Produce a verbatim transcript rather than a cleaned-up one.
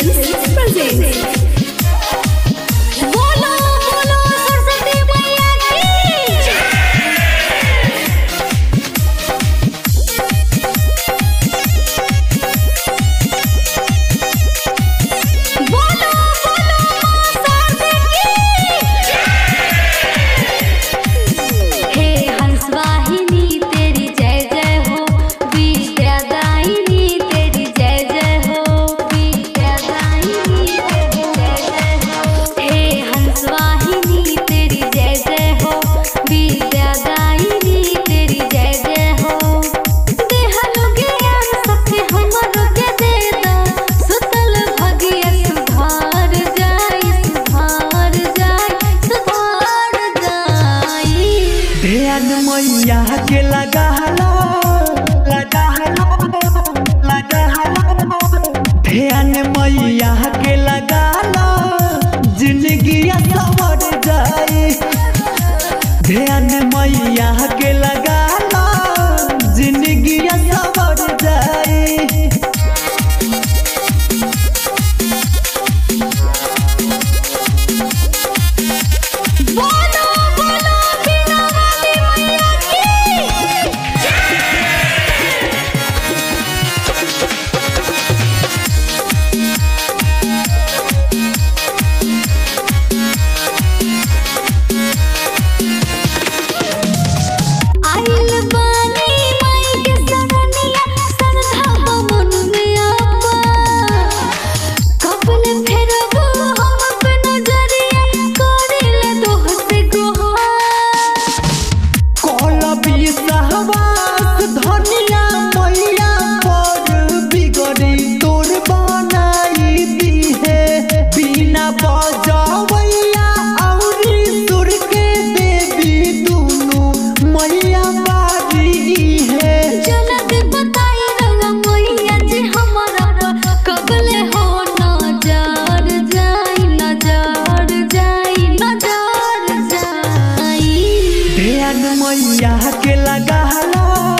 Films presents बोलो बोलो सरस्वती मैया की बोलो बोलो हे हंसवाहिनी तेरी जय जय हो विद्यादायिनी तेरी जय जय हो विद्यादायिनी तेरी जय जय हो हे हंसवाहिनी तेरी जय जय हो विद्यादायिनी तेरी जय जय हो देहलो ज्ञान सबके हमरो के दे दो सुतल भगिया सुधार जाई सुधार जाई सुधार जाई ध्यान मैया के लगा लो लगा लो लगा लो ध्यान मैया के लगा लो जिंदगी सवर जाए ध्यान मैया के लगा लो जिंदगी सवर जाए बोलो बोलो बिना वाली मैया की आइल बानी माई के सरनिया सरधा मन में आपा कपल फेरबो हम पे नजरिया करिले दोह से गोहा कोलबी सहवास धनिया मैया पर बिगड़ी तोर बनाई दी है बिना बजावैया औरी सुर के देवी दोनों मैया बारी है जलद बताई रंगा मैया जे हमारा कबले हो नजर जाई नजर जाई नजर जाई ध्यान मैया के लगा लो